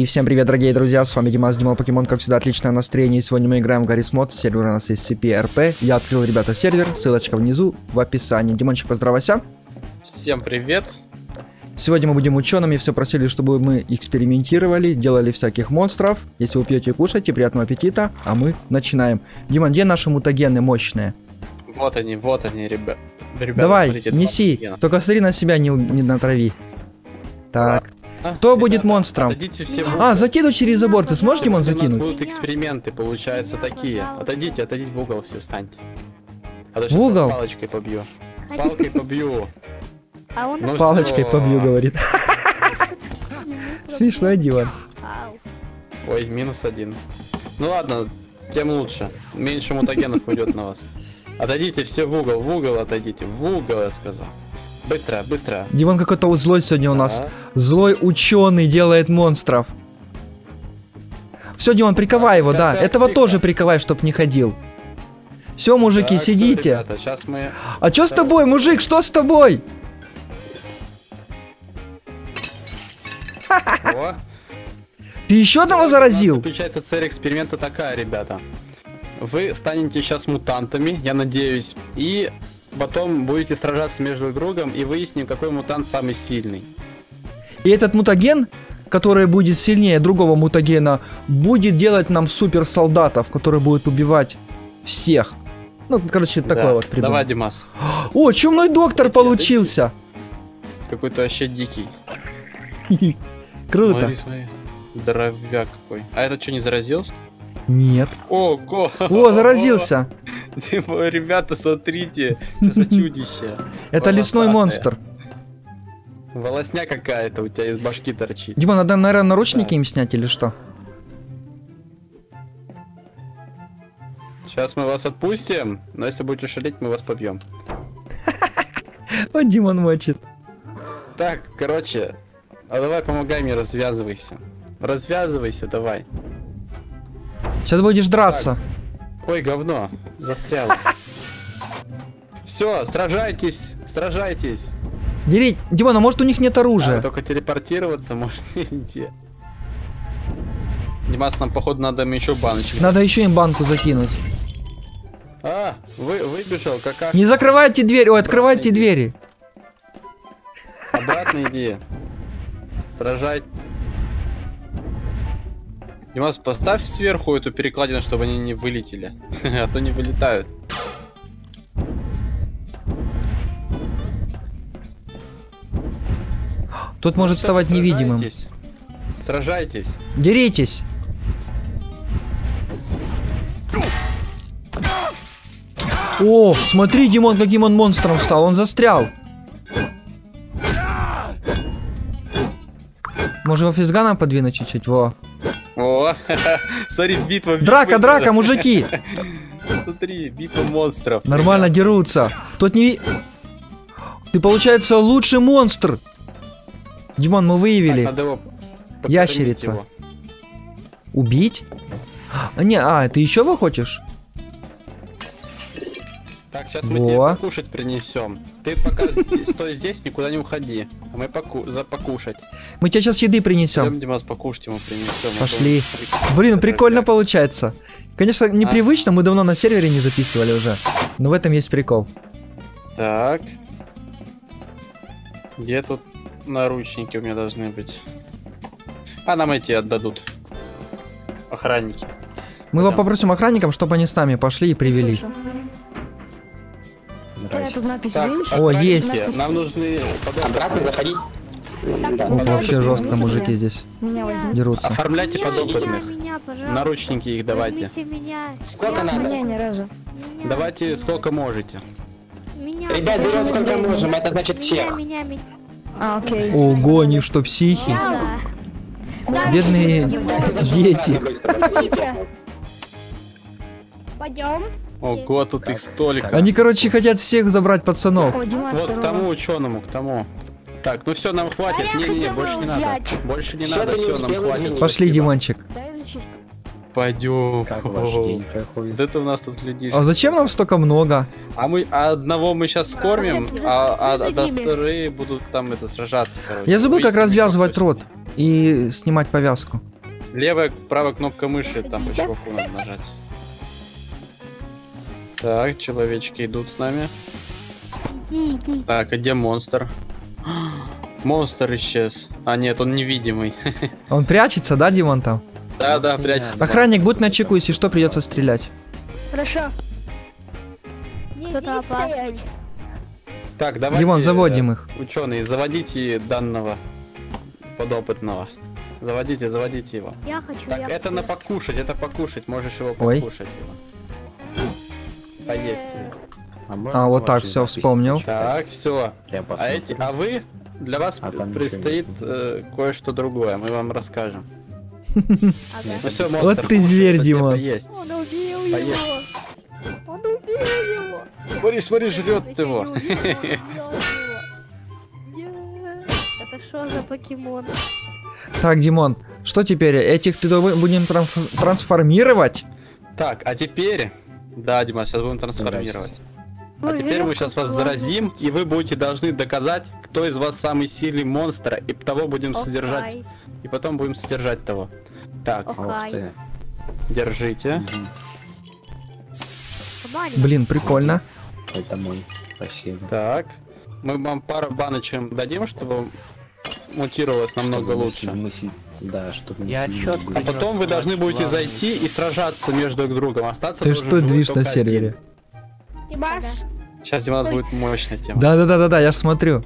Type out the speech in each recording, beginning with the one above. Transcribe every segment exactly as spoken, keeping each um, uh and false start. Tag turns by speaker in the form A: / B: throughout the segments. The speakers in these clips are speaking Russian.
A: И всем привет, дорогие друзья, с вами Димас, Дима Покемон, как всегда, отличное настроение. И сегодня мы играем в Гаррис Мод, сервер у нас эс си пи эр пи. Я открыл, ребята, сервер, ссылочка внизу в описании. Димончик, поздравайся.
B: Всем привет.
A: Сегодня мы будем учеными, все просили, чтобы мы экспериментировали, делали всяких монстров. Если вы пьете, кушайте, приятного аппетита, а мы начинаем. Димон, где наши мутагены мощные?
B: Вот они, вот они, ребят. Ребята,
A: давай,
B: смотрите,
A: неси, только смотри на себя, не, не натрави. Так.
B: А,
A: Кто
B: ребята,
A: будет монстром? А, закинуть через забор. Ты сможешь, Димон, закинуть?
C: Будут эксперименты, получаются такие. Отойдите, отойдите в угол, все, встаньте. А то
A: в угол?
C: Палочкой побью. Палкой побью.
D: А он
C: Ну
A: Палочкой
C: что?
A: побью, говорит. Смешной, Димон.
C: Ой, минус один. Ну ладно, тем лучше. Меньше мутагенов уйдет на вас. Отойдите все в угол, в угол отойдите. В угол, я сказал. Быстро, быстро.
A: Димон какой-то вот злой сегодня у нас.
C: Да.
A: Злой ученый делает монстров. Все, Димон, приковай его, да.
C: Как
A: Этого
C: тихо.
A: тоже приковай, чтоб не ходил. Все, мужики,
C: Так, что,
A: сидите.
C: ребята, сейчас мы...
A: А что с тобой, мужик? Что с тобой?
C: О,
A: Ты еще одного заразил?
C: Заключается цель эксперимента такая, ребята. Вы станете сейчас мутантами, я надеюсь, и потом будете сражаться между друг другом и выясним, какой мутант самый сильный.
A: И этот мутаген, который будет сильнее другого мутагена, будет делать нам суперсолдатов, которые будут убивать всех. Ну, короче, такое
B: Да.
A: вот придумал.
B: Давай, Димас.
A: О, чумной доктор получился.
B: Какой-то вообще дикий.
A: Круто.
B: Смотри, смотри. Здоровяк какой. А этот что, не заразился?
A: Нет.
B: Ого!
A: О, заразился.
B: Дима, ребята, смотрите. Что за чудище.
A: Это лесной
B: Волосатое.
A: монстр.
C: Волосня какая-то у тебя из башки торчит.
A: Дима, надо, наверное, наручники им снять или что?
C: Сейчас мы вас отпустим, но если будете шалить, мы вас побьем.
A: Вот Димон мочит.
C: Так, короче, а давай помогай мне, развязывайся. Развязывайся, давай.
A: Сейчас будешь драться.
C: Ой, говно, застрял. Все, сражайтесь, сражайтесь.
A: Дери... Димон, а может у них нет
C: А,
A: оружия?
C: только телепортироваться можете.
B: Димас, нам, походу, надо им еще баночек.
A: Надо еще им банку закинуть.
C: А, вы, выбежал, какашка.
A: Не закрывайте дверь, ой, открывайте двери.
C: Обратно иди. Сражать.
B: Димас, поставь сверху эту перекладину, чтобы они не вылетели. А то не вылетают.
A: Тут может вставать невидимым.
C: Сражайтесь. Сражайтесь.
A: Деритесь. О, смотри, Димон, каким он монстром стал. Он застрял. Может его физганом подвинуть чуть-чуть? Во.
B: О, смотри, битва.
A: Драка,
B: битва.
A: драка, мужики.
B: Смотри, битва монстров.
A: Нормально дерутся. Тут не... ви- Ты, получается, лучший монстр. Димон, мы выявили.
C: Надо его покормить
A: Ящерица.
C: его.
A: Убить? А, не, а, ты еще его хочешь?
C: Так, сейчас мы
A: Во.
C: тебе покушать принесем. Ты пока здесь- стой здесь, никуда не уходи. А мы поку за покушать.
A: Мы тебе сейчас еды принесем.
B: Пойдем, Димас, покушать ему принесем. а то
A: Пошли.
B: он-
A: Блин, прикольно получается. Конечно, непривычно, мы давно на сервере не записывали уже. Но в этом есть прикол.
B: Так. Где тут наручники у меня должны быть? А нам эти отдадут. Охранники.
A: Мы его
B: Пойдем.
A: попросим охранникам, чтобы они с нами пошли и привели.
D: Тут надпись
C: Так,
D: видишь?
A: О,
C: охранники,
A: есть.
C: Нам нужны подобные.
D: Так,
A: Ох,
D: так,
A: вообще
D: так,
A: жестко
D: возьмите
A: мужики
D: меня.
A: здесь
D: Меня возьми.
A: дерутся.
C: Оформляйте
D: Меня,
C: подопытных.
D: меня, пожалуйста.
C: Наручники их давайте.
D: Возьмите меня.
E: Сколько
D: Я-
E: надо?
D: Меня ни разу.
C: Ну, Давайте сколько можете.
D: Меня.
E: Ребят, берем сколько можем, это значит
D: Меня,
E: всех.
D: меня, меня. А, окей.
A: Ого, они что, психи?
D: Да. Да.
A: Бедные дети.
D: Пойдем.
B: Ого, тут их столько.
A: Они, короче, хотят всех забрать пацанов.
D: О, Дима,
C: Вот к
D: здорово.
C: тому ученому, к тому. Так, ну все, нам хватит.
D: А я
C: Не-не-не,
D: хотела
C: больше не надо.
D: взять.
C: Больше не
E: Всё,
C: надо,
E: ты не
C: все, нам
E: успел,
C: хватит.
E: извини.
A: Пошли, Димончик.
D: Дай зачистку.
B: Пойдем.
C: Как ваш день проходит?
B: Вот это у нас тут людей.
A: А зачем нам столько много?
B: А мы а одного мы сейчас кормим,
D: Зачем?
B: а, а,
D: Зачем
B: а
D: тебе?
B: вторые будут там это сражаться, короче.
A: Я забыл, как
B: Выяснить,
A: развязывать
B: кто
A: рот и снимать повязку.
B: Левая, правая кнопка мыши, там по чуваку надо нажать. Так, человечки идут с нами.
D: Иди, иди.
B: Так, а где монстр? Монстр исчез. А нет, он невидимый.
A: Он прячется, да, Димон, там?
B: Да, да, прячется.
A: Охранник, будь начеку, если что, придется стрелять.
D: Хорошо. Кто-то опасный.
C: Так, давайте...
A: Димон, заводим их.
C: Ученые, заводите данного подопытного. Заводите, заводите его.
D: Я хочу,
C: Так,
D: я
C: это
D: хочу.
C: на покушать, это покушать, можешь его
A: Ой.
C: покушать его. Поесть.
A: А, вот так, все, вспомнил.
C: Так, все. А эти, а вы, для вас
E: А там
C: предстоит э, кое-что другое, мы вам расскажем.
D: Ага.
C: Ну всё, монстр,
A: Вот ты
C: кушай,
A: зверь,
C: это тебе
A: Димон.
C: поесть.
D: Он убил
C: Поехали.
D: его. Он убил его.
B: Смотри, смотри, жрет его.
D: Он убил его. Нет. Это что за покемон?
A: Так, Димон, что теперь? Этих ты будем транс- трансформировать?
C: Так, а теперь,
B: Да, Дима, сейчас будем трансформировать.
C: а теперь мы сейчас вас заразим, и вы будете должны доказать, кто из вас самый сильный монстр, и того будем содержать,
D: Окей.
C: и потом будем содержать того. Так,
D: Окей.
C: держите.
D: Баня.
A: Блин, прикольно.
E: Это мой. Спасибо.
C: Так, мы вам пару баночек дадим, чтобы мутировалось намного лучше.
E: Да, чтобы
F: Я
E: не
F: чётко
E: сильно
C: А потом вы должны будете зайти и сражаться между друг другом. Остаться
A: Ты
C: должен
A: что
C: живой
A: движ на
C: только один.
A: сервере?
D: Ебаш.
B: Сейчас, Дима, у нас будет мощная тема.
A: Да-да-да-да, я ж смотрю.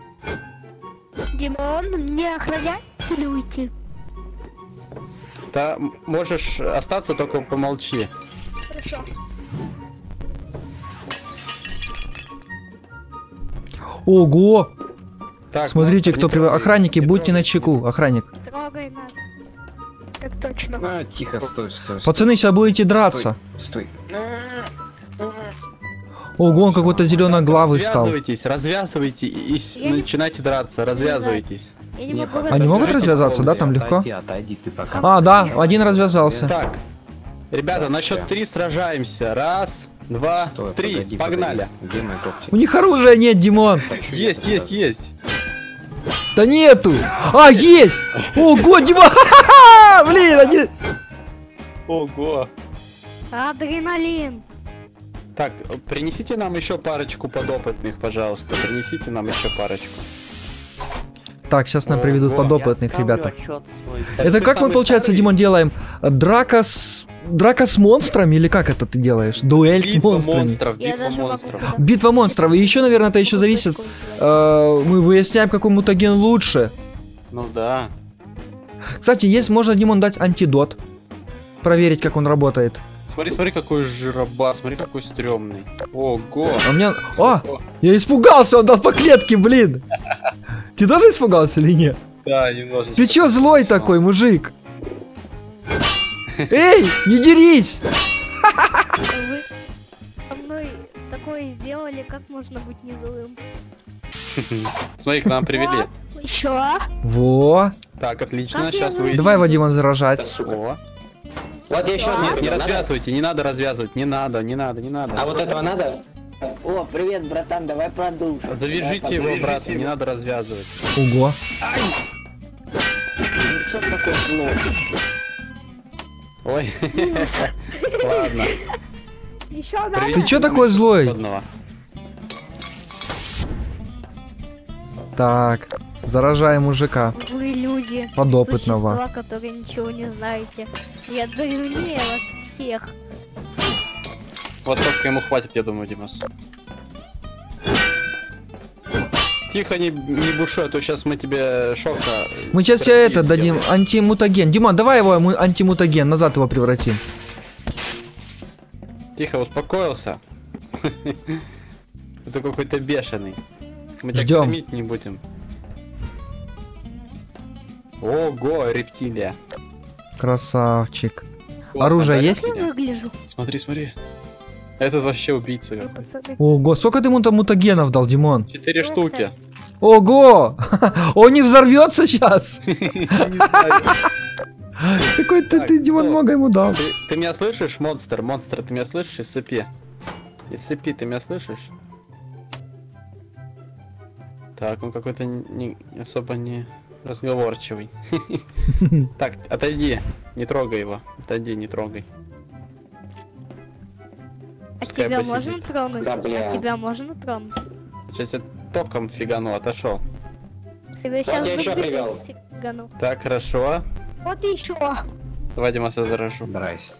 D: Димон, мне охранять или уйти?
C: Да, м- можешь остаться, только помолчи.
D: Хорошо.
A: Ого!
C: Так,
A: Смотрите,
C: монстр,
A: кто
C: не
A: привел.
C: трогай,
A: Охранники,
C: не
A: будьте
C: трогай.
A: начеку, охранник.
D: Трогай нас. Так точно.
E: А, тихо, стой, стой. стой,
A: Пацаны, сейчас будете драться.
E: Стой.
A: Ого, он какой-то зеленоглавый стал.
C: Развязывайтесь, развязывайте и и
D: Я не-
C: начинайте драться, развязывайтесь.
D: Я не
E: Не,
D: могу
E: пока-
A: Они могут
C: Давай
A: развязаться, да, там
C: попробуй,
A: легко?
E: Отойди, отойди, ты пока.
A: А, да, один развязался.
C: Так, ребята, на счет три сражаемся. Раз, два,
E: Стой,
C: три,
E: погоди,
C: погнали.
E: погоди. Где мой когти?
A: У них оружия нет, Димон.
B: Есть, есть, есть.
A: Да нету. А, есть. Ого, Димон. Ха-ха-ха! Блин, они...
B: Ого.
D: Адреналин.
C: Так, принесите нам еще парочку подопытных, пожалуйста. Принесите нам еще парочку.
A: Так, сейчас нам приведут
C: Ого,
A: подопытных,
F: Я ставлю
A: ребята.
F: отчет свой.
A: Это
C: ты
A: как мы,
C: самый
A: получается,
C: старый.
A: Димон, делаем? Драка с... Драка с монстрами или как это ты делаешь? Дуэль с
B: Битва
A: монстрами.
B: монстров,
D: Я
B: битва
D: даже могу
B: монстров.
D: куда-
A: Битва монстров. И еще, наверное, это еще зависит. э, мы выясняем, какой мутаген лучше.
B: Ну да.
A: Кстати, есть, можно, Димон, дать антидот. Проверить, как он работает.
B: Смотри, смотри, какой жироба, смотри, какой стрёмный. Ого.
A: А у меня... А! Я испугался, он дал по клетке, блин! Ты тоже испугался или нет?
B: Да, немножечко.
A: Ты чё злой такой, мужик? Эй, не дерись!
D: Вы со мной такое сделали, как можно быть не злым?
B: Смотри, к нам привели.
D: Еще?
A: Во!
C: Так, отлично,
D: Как я
C: сейчас
D: выйду?
C: выясним.
A: Давай, Вадима, заражать.
C: О.
E: Вот еще
C: Нет, не развязывайте, не надо развязывать, не надо, не надо, не надо.
E: А вот этого надо? О, привет, братан, давай продушим.
C: Завяжите его, брат, не надо развязывать.
A: Ого.
E: Что такое злой?
C: Ой, ладно.
D: Еще надо?
A: Ты чё такой злой?
C: Одного.
A: Так, заражаем мужика.
D: Вы люди.
A: Подопытного.
D: Существа, которые ничего не знаете. Я древнее вас всех.
B: Вот столько ему хватит, я думаю, Димас.
C: Тихо, не, не бушуй, а то сейчас мы тебе шока...
A: Мы сейчас тебе это
C: сделаем.
A: дадим, антимутаген. Диман, давай его мы антимутаген, назад его превратим.
C: Тихо, успокоился. Это какой-то бешеный. Мы тебя
A: Ждем.
C: кормить не будем. Ого, рептилия.
A: Красавчик.
B: Классно,
A: Оружие
B: да,
A: есть?
D: Я
B: рептилия?
D: выгляжу.
B: Смотри, смотри. Этот вообще убийца
D: Вы,
B: какой.
D: пацаны.
A: Ого, сколько ты ему там мутагенов дал, Димон?
B: Четыре штуки.
A: Ого! Он не взорвется сейчас!
B: Не знаю.
A: Какой ты,
C: Так,
A: ты, Димон,
C: стоп.
A: много ему дал.
C: Ты, ты меня слышишь, монстр? Монстр, ты меня слышишь? Из цепи. Из цепи ты меня слышишь? Так, он какой-то не, не- особо не... Разговорчивый. Так, отойди. Не трогай его. Отойди, не трогай.
D: А
C: Пускай
D: тебя
C: посидит.
D: можно тронуть?
E: Да, бля.
D: А тебя можно тронуть?
C: Сейчас я током фигану, отошел.
D: Тебя сейчас
E: я ещё привёл.
D: фигану.
C: Так, хорошо.
D: Вот еще.
B: Давай, Димаса, заражу.
E: Здрасте.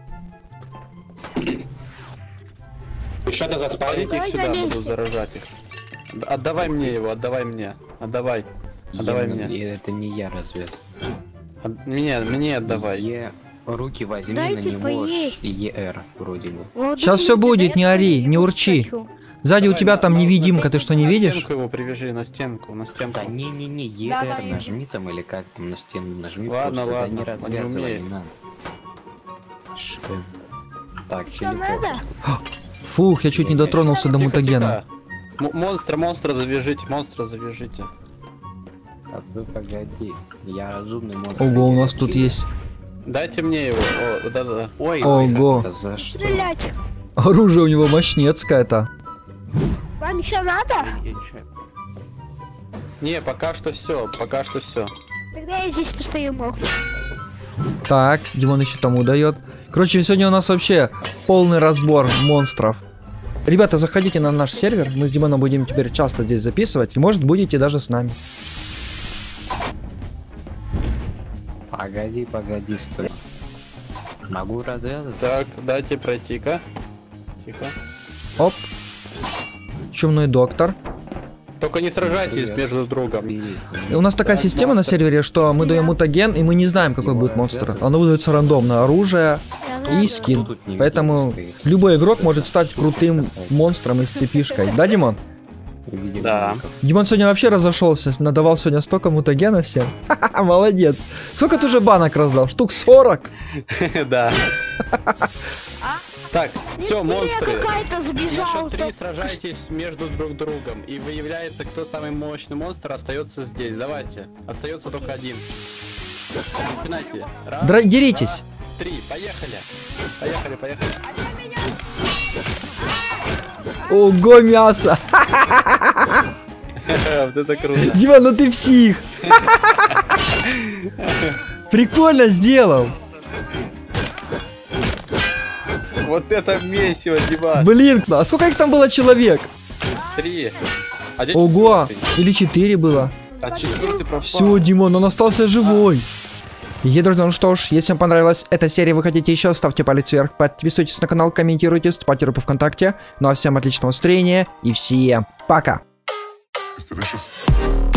E: И что это за спальник?
C: Парите их
D: Давай
C: сюда,
D: залезьте.
C: буду заражать их. Д- Отдавай мне его, отдавай мне. Отдавай. Отдавай
F: Я-
C: мне.
F: я- Это не я разве?
C: От- Мне, мне отдавай.
F: Е... Руки возьми
D: Дайте
F: на него
D: поесть.
F: ЕР вроде бы.
D: Вот
A: Щас
D: думаете,
A: всё будет,
D: да
A: не
D: я
A: ори,
D: тоже
A: не
D: его
A: урчи.
D: хочу.
A: Сзади у
C: Давай,
A: тебя
C: на-
A: там
C: на-
A: невидимка, ты что, не
C: На
A: видишь?
C: стенку его привяжи, на стенку, на стенку.
F: Да не-не-не, ЕР
D: Давай.
F: нажми там или как там на стену нажми.
C: Ладно,
F: просто, да
C: ладно,
F: не
C: он не
F: развязывай,
C: умеет.
F: не надо. Ш- Так,
D: Что
F: телепорт.
D: надо?
A: Фух, я чуть не дотронулся до
C: Тихо,
A: мутагена.
C: тихо. М- Монстра, монстра завяжите, монстра завяжите.
F: А ты погоди, я разумный монстр.
A: Ого, у
F: я
A: нас тут
F: чил.
A: есть
C: Дайте мне его. О, да-да-да.
F: Ой,
A: Ого.
F: это за что?
D: Стрелять.
A: оружие, у него мощнецкое-то.
D: Вам еще надо?
F: Я чё?
C: Не, пока что все, пока что все.
D: Тогда я здесь постою, мол.
A: Так, Димон еще тому дает. Короче, сегодня у нас вообще полный разбор монстров. Ребята, заходите на наш сервер, мы с Димоном будем теперь часто здесь записывать, и может будете даже с нами.
F: Погоди, погоди, стой. Могу развязать?
C: Так, дайте пройти-ка. Тихо.
A: Оп. Чумной доктор.
C: Только не сражайтесь
F: Привет.
C: между другом.
F: Бери.
A: И у нас такая
C: Так,
A: система на
C: монстр.
A: сервере, что мы даем мутаген, и мы не знаем, какой будет монстр. Оно выдается рандомно. Оружие и скин.
F: Тут невидимый
A: Поэтому
F: стоит.
A: любой игрок может стать крутым монстром и с цепишкой. Да, Димон?
F: Невидимый
B: Да.
F: никак.
A: Димон сегодня вообще разошелся, надавал сегодня столько мутагена всем. Ха-ха, молодец. Сколько ты уже банок раздал? Штук сорок?
B: Да.
C: Так, все, монстры.
D: какая-то
C: На
D: сбежала.
C: счет три сражайтесь между друг другом. И выявляется, кто самый мощный монстр, остается здесь. Давайте. Остается только один. Начинайте. Раз,
A: Дра- деритесь.
C: два, три. Поехали. Поехали, поехали.
A: Ого, мясо.
B: Вот это круто.
A: Димон, ну ты псих. Прикольно сделал.
B: Вот это месиво, Димас.
A: Блин, а сколько их там было человек?
B: Три. А где
A: Ого,
B: четвертый?
A: или четыре было.
B: А четвертый пропал.
A: Все, Димон, он остался живой. И, друзья, ну что ж, если вам понравилась эта серия, вы хотите еще, ставьте палец вверх, подписывайтесь на канал, комментируйте, ставьте группу ВКонтакте. Ну а всем отличного настроения и всем пока.
G: It's delicious.